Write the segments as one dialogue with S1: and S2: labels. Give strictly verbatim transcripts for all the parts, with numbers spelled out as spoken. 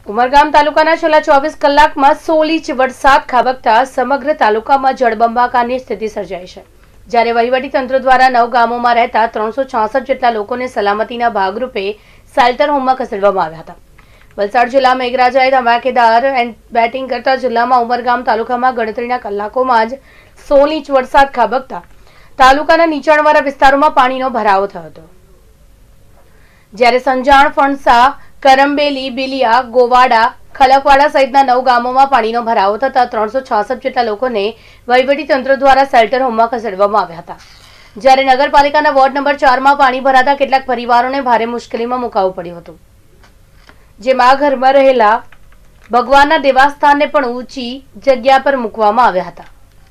S1: ઉમરગામ તાલુકાના છેલ્લા ચોવીસ કલાકમાં સોળ ઇંચ વરસાદ ખાબકતા સમગ્ર તાલુકામાં જળબંબાકારની સ્થિતિ સર્જાઈ છે, જ્યારે વહીવટી તંત્ર દ્વારા નવ ગામોમાં રહેતા ત્રણસો છાસઠ જેટલા લોકોને સલામતીના ભાગરૂપે શેલ્ટર હોમમાં ખસેડવામાં આવ્યા હતા. વલસાડ જિલ્લા મેઘરાજાએ ધમાકેદાર બેટિંગ કરતા જિલ્લામાં ઉમરગામ તાલુકામાં ગણતરીના કલાકોમાં જ સોળ ઇંચ વરસાદ ખાબકતા તાલુકાના નીચાણવાળા વિસ્તારોમાં પાણીનો ભરાવો થયો હતો, જ્યારે સંજાણ, ફણસા, કરંબેલી, બિલિયા, ગોવાડા, ખલકવાડા સહિતના નવ ગામોમાં પાણીનો ભરાવો થતા ત્રણસો છાસઠ જેટલા લોકોને વહીવટી તંત્ર દ્વારા શેલ્ટર હોમમાં ખસેડવામાં આવ્યા હતા, જ્યારે નગરપાલિકાના વોર્ડ નંબર ચારમાં પાણી ભરાતા કેટલાક પરિવારોને ભારે મુશ્કેલીમાં મુકાવવું પડ્યું હતું, જેમાં ઘરમાં રહેલા ભગવાનના દેવસ્થાનને પણ ઊંચી જગ્યા પર મૂકવામાં આવ્યા હતા.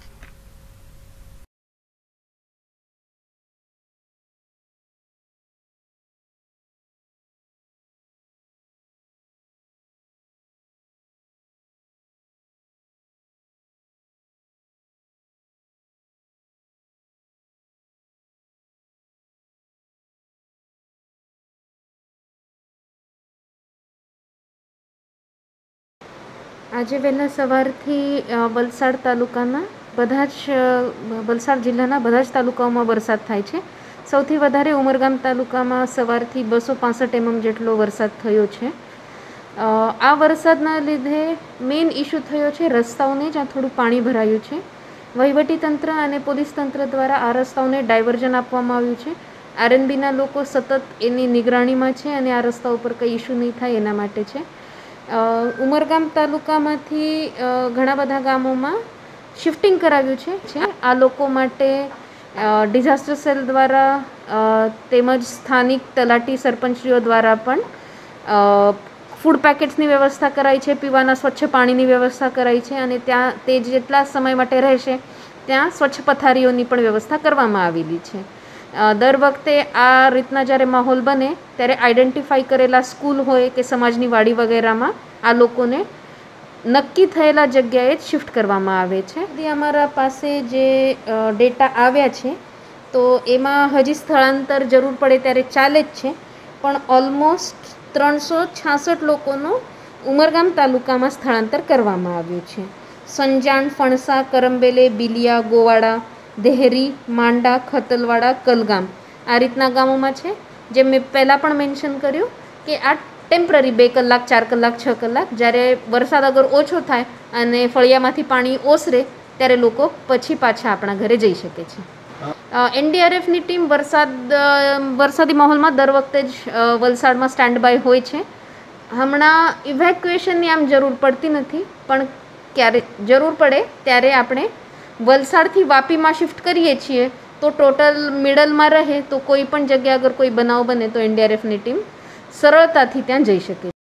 S2: આજે વહેલા સવારથી વલસાડ તાલુકાના બધા જ વલસાડ જિલ્લાના બધા જ તાલુકાઓમાં વરસાદ થાય છે. સૌથી વધારે ઉમરગામ તાલુકામાં સવારથી બસો પાસઠ એમએમ જેટલો વરસાદ થયો છે. આ વરસાદના લીધે મેઇન ઇસ્યુ થયો છે રસ્તાઓને, જ્યાં થોડું પાણી ભરાયું છે. વહીવટી તંત્ર અને પોલીસ તંત્ર દ્વારા આ રસ્તાઓને ડાયવર્ઝન આપવામાં આવ્યું છે. આરએનબીના લોકો સતત એની નિગરાણીમાં છે અને આ રસ્તા ઉપર કંઈ ઇસ્યુ નહીં થાય એના માટે છે. ઉમરગામ તાલુકામાંથી ઘણા બધા ગામોમાં શિફ્ટિંગ કરાવ્યું છે છે આ લોકો માટે ડિઝાસ્ટર સેલ દ્વારા તેમજ સ્થાનિક તલાટી સરપંચીઓ દ્વારા પણ ફૂડ પેકેટ્સની વ્યવસ્થા કરાઈ છે, પીવાના સ્વચ્છ પાણીની વ્યવસ્થા કરાઈ છે અને ત્યાં તે જેટલા સમય માટે રહેશે ત્યાં સ્વચ્છ પથારીઓની પણ વ્યવસ્થા કરવામાં આવેલી છે. દર વખતે આ રીતના જ્યારે માહોલ બને ત્યારે આઈડેન્ટિફાઈ કરેલા સ્કૂલ હોય કે સમાજની વાડી વગેરેમાં આ લોકોને નક્કી થયેલા જગ્યાએ જ શિફ્ટ કરવામાં આવે છે. અમારા પાસે જે ડેટા આવ્યા છે તો એમાં હજી સ્થળાંતર જરૂર પડે ત્યારે ચાલે જ છે, પણ ઓલમોસ્ટ ત્રણસો છાસઠ લોકોનું ઉમરગામ તાલુકામાં સ્થળાંતર કરવામાં આવ્યું છે. સંજાણ, ફણસા, કરંબેલે, બિલિયા, ગોવાડા, દેહરી, માંડા, ખતલવાડા, કલગામ આ રીતના ગામોમાં છે. જેમ મેં પહેલાં પણ મેન્શન કર્યું કે આ ટેમ્પરરી બે કલાક, ચાર કલાક, છ કલાક, જ્યારે વરસાદ અગર ઓછો થાય અને ફળિયામાંથી પાણી ઓસરે ત્યારે લોકો પછી પાછા આપણા ઘરે જઈ શકે છે. એનડીઆરએફની ટીમ વરસાદ વરસાદી માહોલમાં દર વખતે જ વલસાડમાં સ્ટેન્ડ બાય હોય છે. હમણાં ઇવેક્યુએશનની આમ જરૂર પડતી નથી, પણ ક્યારે જરૂર પડે ત્યારે આપણે વલસાડથી વાપીમાં શિફ્ટ કરીએ છીએ તો ટોટલ મિડલમાં રહે તો કોઈ પણ જગ્યા અગર કોઈ બનાવ બને તો એનડીઆરએફની ટીમ સરળતાથી ત્યાં જઈ શકે.